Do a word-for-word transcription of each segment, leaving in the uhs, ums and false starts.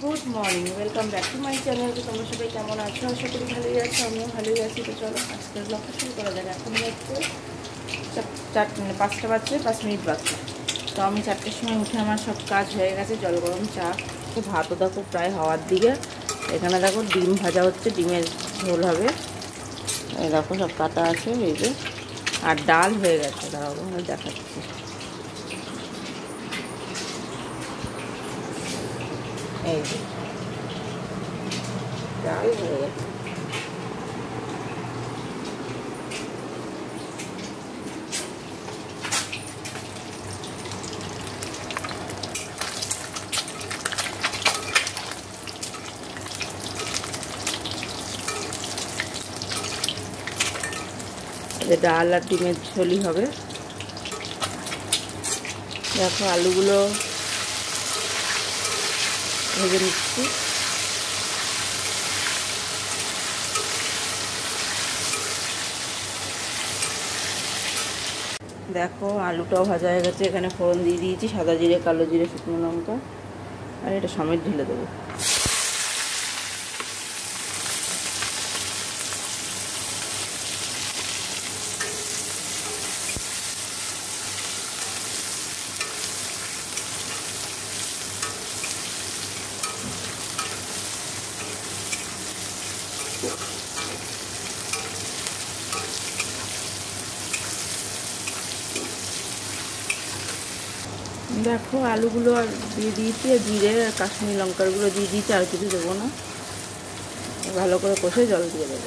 Good morning, welcome back to my channel. তো তোমরা সবাই কেমন আছো? আশা করি ভালোই আছো, আমিও ভালোই আছি। তো চলো আজকের ব্লগটা শুরু করা যাক। এখন হচ্ছে চার মানে পাঁচটা বাজছে, পাঁচ মিনিট বাজছে। তো আমি চারটের সময় উঠে আমার সব কাজ হয়ে গেছে। জল গরম চা, ভাতও দেখো প্রায় হওয়ার দিকে। এখানে দেখো ডিম ভাজা হচ্ছে, ডিমের ঝোল হবে। এই দেখো সব কাটা আছে এই যে, আর ডাল হয়ে গেছে, দাঁড়াও দেখাচ্ছি। এই যে ডাল হয়ে গেছে। ডাল আর ডিমের ঝোলই হবে। দেখো আলুগুলো ভেজে নিচ্ছি। দেখো আলুটাও ভাজা হয়ে গেছে। এখানে ফোড়ন দিয়ে দিয়েছি, সাদা জিরে, কালো জিরে, শুকনো লঙ্কা, আর এটা সমেত ঢেলে দেবো। দেখো আলুগুলো আর দিয়ে দিয়েছি, আর জিরে আর কাশ্মীরি লঙ্কারগুলো দিয়ে দিয়েছি, আর কিছু দেবো না। ভালো করে কষে জল দিয়ে দেবে।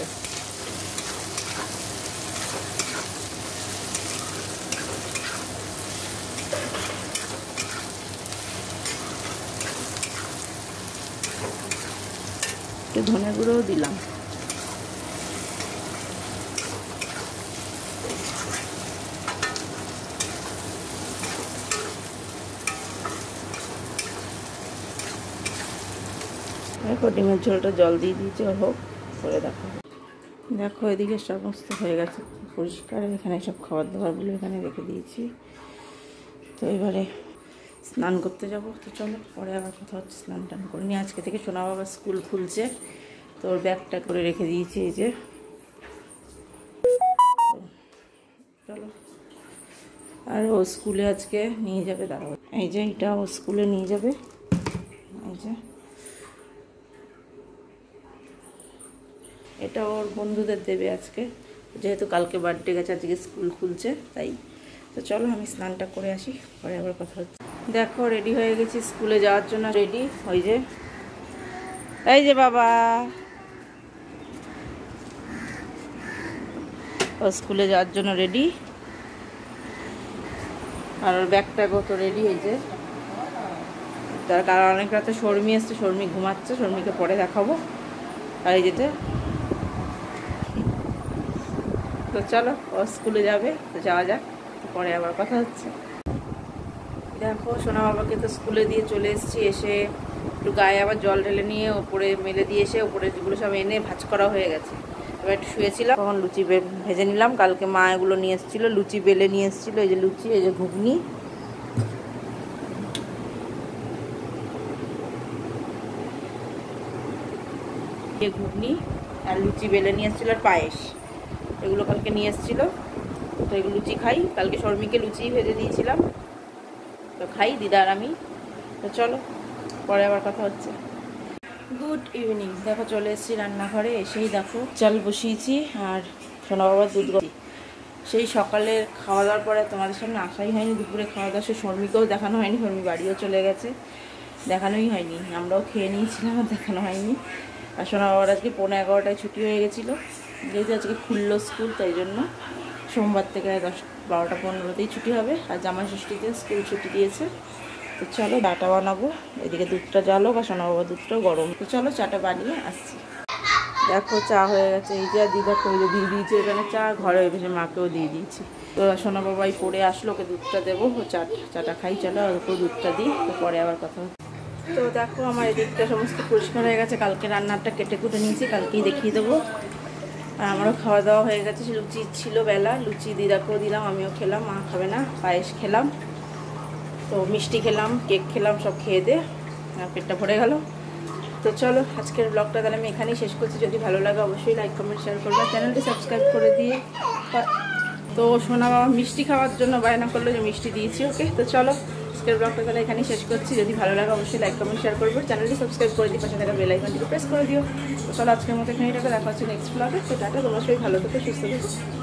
একটু ধনে গুঁড়োও দিলাম। দেখো ডিমের ঝোলটা জল দিয়ে দিয়েছি, ওর হোক করে দেখো। দেখো এদিকে সমস্ত হয়ে গেছে পরিষ্কার। এখানে সব খাবার দাবারগুলো এখানে রেখে দিয়েছি। তো এবারে স্নান করতে যাব। তো চলো পরে আবার কথা হচ্ছে। স্নান টান করে নিয়ে আজকে থেকে সোনা বাবা স্কুল খুলছে, তো ওর ব্যাগটা করে রেখে দিয়েছি এই যে। চলো, আর ও স্কুলে আজকে নিয়ে যাবে, দাঁড়াও এই যে এটা ও স্কুলে নিয়ে যাবে। এই যে এটা ওর বন্ধুদের দেবে আজকে, যেহেতু কালকে বার্থডে গেছে, আজকে স্কুল খুলছে তাই। তো চলো আমি স্নানটা করে আসি, পরে আবার কথা হচ্ছে। দেখো রেডি হয়ে গেছি স্কুলে যাওয়ার জন্য। রেডি ওই যে, এই যে বাবা ও স্কুলে যাওয়ার জন্য রেডি। আর ওর ব্যাগটাও তো রেডি। এই যে তার কারণ অনেক রাতে শর্মি এসছে, শর্মি ঘুমাচ্ছে, শর্মিকে পরে দেখাবো। আর এই যেটা, তো চলো ও স্কুলে যাবে, তো যাওয়া যাক, পরে আবার কথা হচ্ছে। দেখো সোনা বাবাকে তো স্কুলে দিয়ে চলে এসেছি। এসে একটু গায়ে আবার জল ঢেলে নিয়ে ওপরে মেলে দিয়ে এসে ওপরে যেগুলো সব এনে ভাজ করা হয়ে গেছে। এবার একটু শুয়েছিলাম, তখন লুচি ভেজে নিলাম। কালকে মা এগুলো নিয়ে এসেছিলো, লুচি বেলে নিয়ে এসেছিলো। এই যে লুচি, এই যে ঘুগনি। এই ঘুগনি আর লুচি বেলে নিয়ে এসেছিলো, আর পায়েস, এগুলো কালকে নিয়ে এসেছিলো। তো এগুলো লুচি খাই, কালকে শর্মিকে লুচি ভেজে দিয়েছিলাম, তো খাই দিদা আর আমি। তো চলো পরে আবার কথা হচ্ছে। Good evening. দেখো চলে এসেছি রান্নাঘরে। এসেই দেখো চাল বসিয়েছি আর সোনা বাবার দুধ গরম। সেই সকালের খাওয়া দাওয়ার পরে তোমাদের সামনে আসাই হয়নি। দুপুরে খাওয়া দাওয়া সে শর্মিকেও দেখানো হয়নি, শর্মি বাড়িও চলে গেছে, দেখানোই হয়নি। আমরাও খেয়ে নিয়েছিলাম, আর দেখানো হয়নি। আর সোনা বাবার আজকে পনেরো এগারোটায় ছুটি হয়ে গেছিলো, যেহেতু আজকে খুললো স্কুল, তাই জন্য সোমবার থেকে দশ বারোটা পনেরোতেই ছুটি হবে। আর জামাই ষষ্ঠীতে স্কুল ছুটি দিয়েছে। তো চলো ডাটা বানাবো। এদিকে দুধটা জ্বালো, বা সোনা বাবা দুধটাও গরম। তো চলো চাটা বানিয়ে আসছি। দেখো চা হয়ে গেছে। এই যে দিদা কইলে দিয়ে দিয়েছি এখানে চা, ঘরে এসে মাকেও দিয়ে দিয়েছি। তো সোনা বাবাই পড়ে আসলো, ওকে দুধটা দেবো, ও চা চাটা খাই। চলো ওকে দুধটা দিই, তো পরে আবার কথা হচ্ছে। তো দেখো আমার এদিকটা সমস্ত পরিষ্কার হয়ে গেছে। কালকে রান্নাটা কেটে কুটে নিয়েছি, কালকেই দেখিয়ে দেবো। আর আমারও খাওয়া দাওয়া হয়ে গেছে। লুচি ছিল বেলা, লুচি দিদাকেও দিলাম, আমিও খেলাম। মা খাবে না, পায়েস খেলাম। তো মিষ্টি খেলাম, কেক খেলাম, সব খেয়ে দে পেটটা ভরে গেল। তো চলো আজকের ব্লগটা তাহলে আমি এখানেই শেষ করছি। যদি ভালো লাগে অবশ্যই লাইক কমেন্ট শেয়ার করবে, চ্যানেলটি সাবস্ক্রাইব করে দিয়ে। তো সোনা বাবা মিষ্টি খাওয়ার জন্য বায়না করলো যে মিষ্টি দিয়েছি ওকে। তো চলো আজকের ব্লগটা তাহলে এখানেই শেষ করছি। যদি ভালো লাগে অবশ্যই লাইক কমেন্ট শেয়ার করবে, চ্যানেলটি সাবস্ক্রাইব করে দিই, পাশে থাকা বেল আইকনটিকে প্রেস করে দিও। তো চলো আজকের মতো এখানেই টাকা দেখা হচ্ছে নেক্সট ব্লগে। তো টাটা, তোমরা সবাই ভালো থেকো, সুস্থ থেকো।